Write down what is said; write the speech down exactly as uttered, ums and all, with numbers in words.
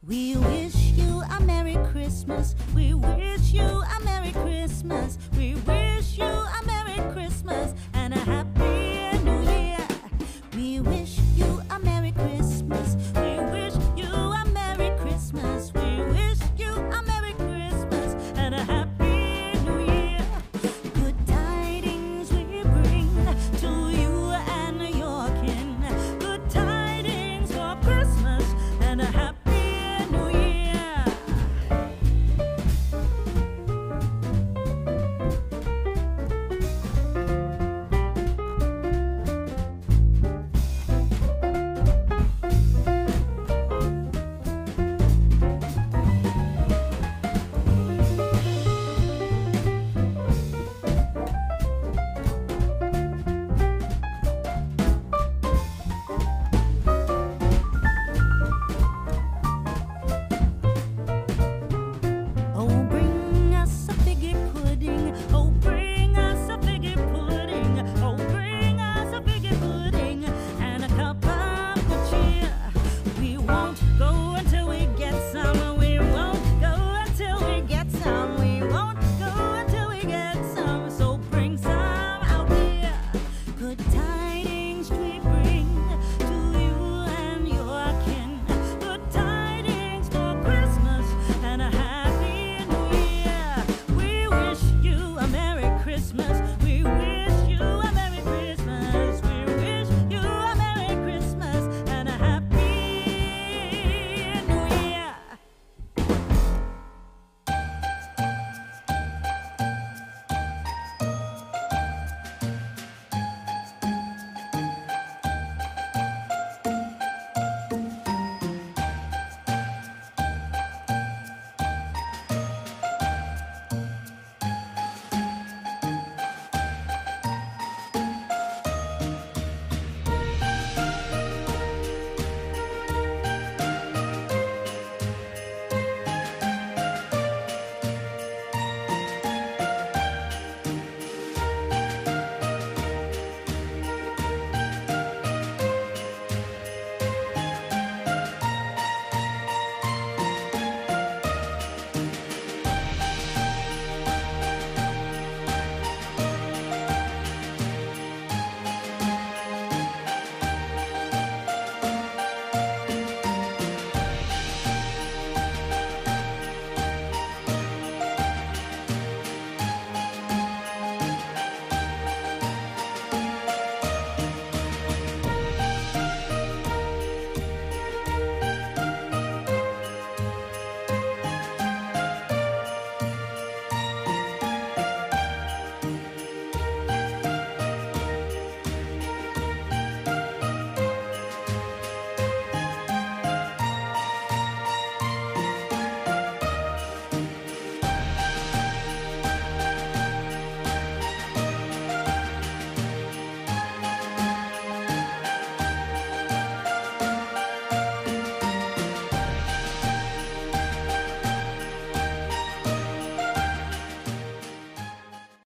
We wish you a Merry Christmas. We wish you a Merry Christmas. We wish you a Merry Christmas and a Happy New Year. We wish you a Merry Christmas. We wish you a Merry Christmas. We wish you a Merry Christmas and a Happy New Year. Good tidings we bring to you and your kin. Good tidings for Christmas and a Happy Good tidings we